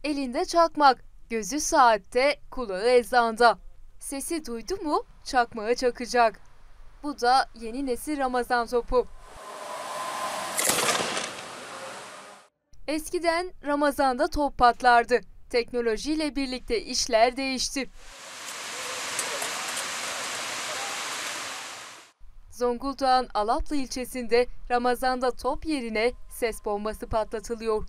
Elinde çakmak, gözü saatte, kulağı ezanda. Sesi duydu mu çakmağı çakacak. Bu da yeni nesil Ramazan topu. Eskiden Ramazan'da top patlardı. Teknolojiyle birlikte işler değişti. Zonguldak'ın Alaplı ilçesinde Ramazan'da top yerine ses bombası patlatılıyor.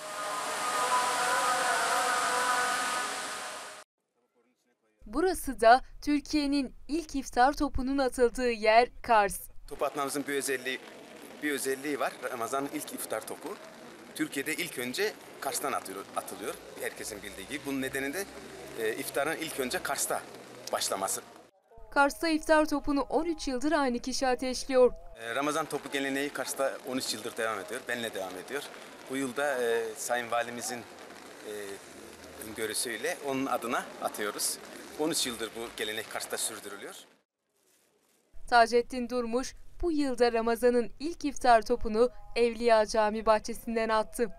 Burası da Türkiye'nin ilk iftar topunun atıldığı yer Kars. Top atmamızın bir özelliği var. Ramazan'ın ilk iftar topu. Türkiye'de ilk önce Kars'tan atılıyor. Herkesin bildiği gibi. Bunun nedeni de iftarın ilk önce Kars'ta başlaması. Kars'ta iftar topunu 13 yıldır aynı kişi ateşliyor. Ramazan topu geleneği Kars'ta 13 yıldır devam ediyor. Benimle devam ediyor. Bu yılda Sayın Valimizin öngörüsüyle onun adına atıyoruz. 13 yıldır bu gelenek Kars'ta sürdürülüyor. Taceddin Durmuş bu yılda Ramazan'ın ilk iftar topunu Evliya Cami bahçesinden attı.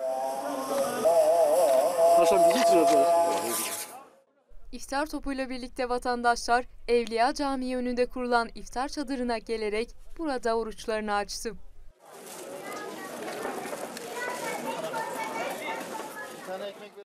İftar topuyla birlikte vatandaşlar Evliya Camii önünde kurulan iftar çadırına gelerek burada oruçlarını açtı.